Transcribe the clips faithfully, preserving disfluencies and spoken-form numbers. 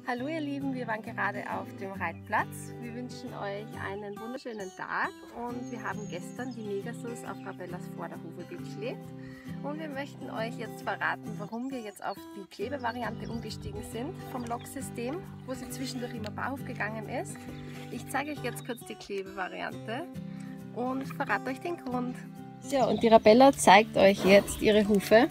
Hallo ihr Lieben, wir waren gerade auf dem Reitplatz. Wir wünschen euch einen wunderschönen Tag und wir haben gestern die Megasus auf Rabellas Vorderhufe geklebt und wir möchten euch jetzt verraten, warum wir jetzt auf die Klebevariante umgestiegen sind vom Locksystem, wo sie zwischendurch immer barhof gegangen ist. Ich zeige euch jetzt kurz die Klebevariante und verrate euch den Grund. Ja, und die Rabella zeigt euch jetzt ihre Hufe.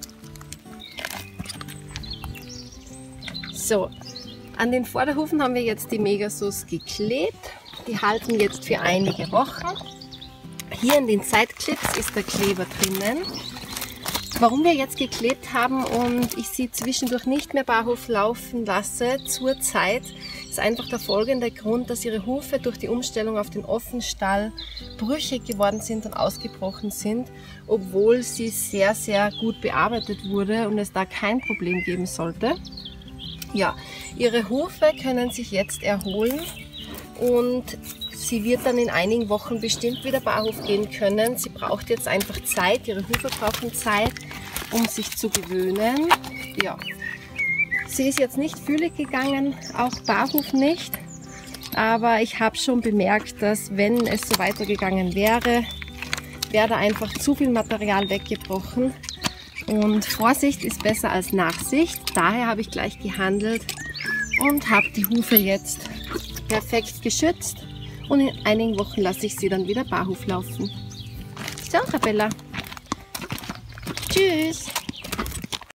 So. An den Vorderhufen haben wir jetzt die Megasus geklebt. Die halten jetzt für einige Wochen. Hier in den Sideclips ist der Kleber drinnen. Warum wir jetzt geklebt haben und ich sie zwischendurch nicht mehr barhof laufen lasse zurzeit, ist einfach der folgende Grund, dass ihre Hufe durch die Umstellung auf den Offenstall brüchig geworden sind und ausgebrochen sind, obwohl sie sehr, sehr gut bearbeitet wurde und es da kein Problem geben sollte. Ja, ihre Hufe können sich jetzt erholen und sie wird dann in einigen Wochen bestimmt wieder barhof gehen können. Sie braucht jetzt einfach Zeit, ihre Hufe brauchen Zeit, um sich zu gewöhnen. Ja, sie ist jetzt nicht fühlig gegangen, auch barhof nicht, aber ich habe schon bemerkt, dass wenn es so weitergegangen wäre, wäre da einfach zu viel Material weggebrochen. Und Vorsicht ist besser als Nachsicht, daher habe ich gleich gehandelt und habe die Hufe jetzt perfekt geschützt und in einigen Wochen lasse ich sie dann wieder barhof laufen. So, Rabella. Tschüss!